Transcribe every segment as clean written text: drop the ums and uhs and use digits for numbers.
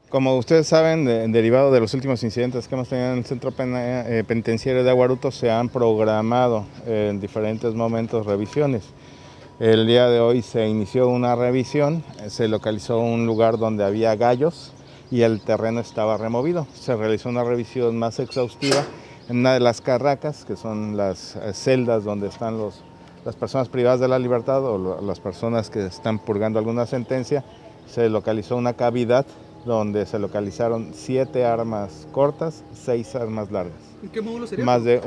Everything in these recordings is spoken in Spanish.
Como ustedes saben, derivado de los últimos incidentes que hemos tenido en el centro penitenciario de Aguaruto, se han programado en diferentes momentos revisiones. El día de hoy se inició una revisión, se localizó un lugar donde había gallos y el terreno estaba removido. Se realizó una revisión más exhaustiva en una de las carracas, que son las celdas donde están las personas privadas de la libertad o las personas que están purgando alguna sentencia. Se localizó una cavidad donde se localizaron 7 armas cortas, 6 armas largas. ¿En qué módulo sería? Más de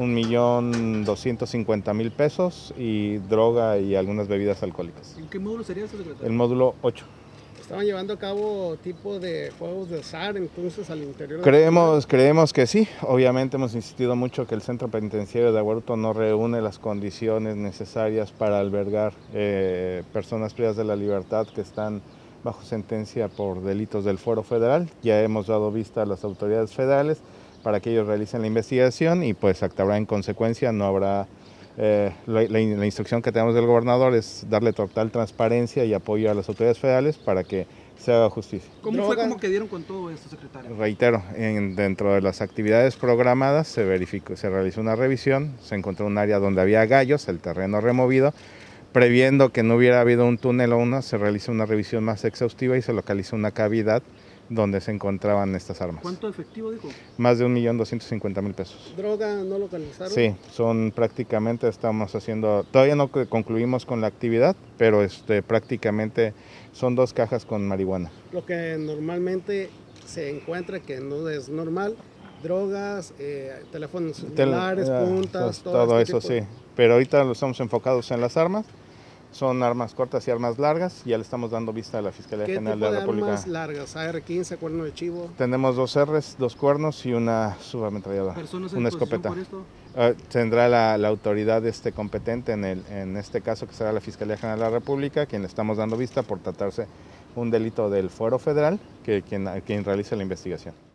1.250.000 pesos y droga y algunas bebidas alcohólicas. ¿En qué módulo sería eso, secretario? El módulo 8. ¿Estaban llevando a cabo tipo de juegos de azar entonces al interior? Creemos que sí. Obviamente hemos insistido mucho que el centro penitenciario de Aguaruto no reúne las condiciones necesarias para albergar personas privadas de la libertad que están bajo sentencia por delitos del Fuero Federal. Ya hemos dado vista a las autoridades federales para que ellos realicen la investigación y pues actuará en consecuencia. No habrá la instrucción que tenemos del gobernador es darle total transparencia y apoyo a las autoridades federales para que se haga justicia. ¿Cómo fue como que dieron con todo esto, secretario? Reitero, dentro de las actividades programadas se realizó una revisión, se encontró un área donde había gallos, el terreno removido. Previendo que no hubiera habido un túnel o una, se realizó una revisión más exhaustiva y se localizó una cavidad donde se encontraban estas armas. ¿Cuánto efectivo dijo? Más de 1.250.000 pesos. ¿Droga no localizaron? Sí, prácticamente estamos haciendo, todavía no concluimos con la actividad, pero prácticamente son 2 cajas con marihuana. Lo que normalmente se encuentra que no es normal, drogas, teléfonos celulares, puntas, todo eso sí, pero ahorita lo estamos enfocados en las armas. Son armas cortas y armas largas. Ya le estamos dando vista a la Fiscalía General de la República. ¿Qué tipo de armas largas? AR-15, cuerno de chivo. Tenemos 2 Rs, 2 cuernos y una subametralladora, una escopeta. Por esto? Tendrá la autoridad competente en este caso, que será la Fiscalía General de la República, quien le estamos dando vista por tratarse un delito del Fuero Federal, quien realice la investigación.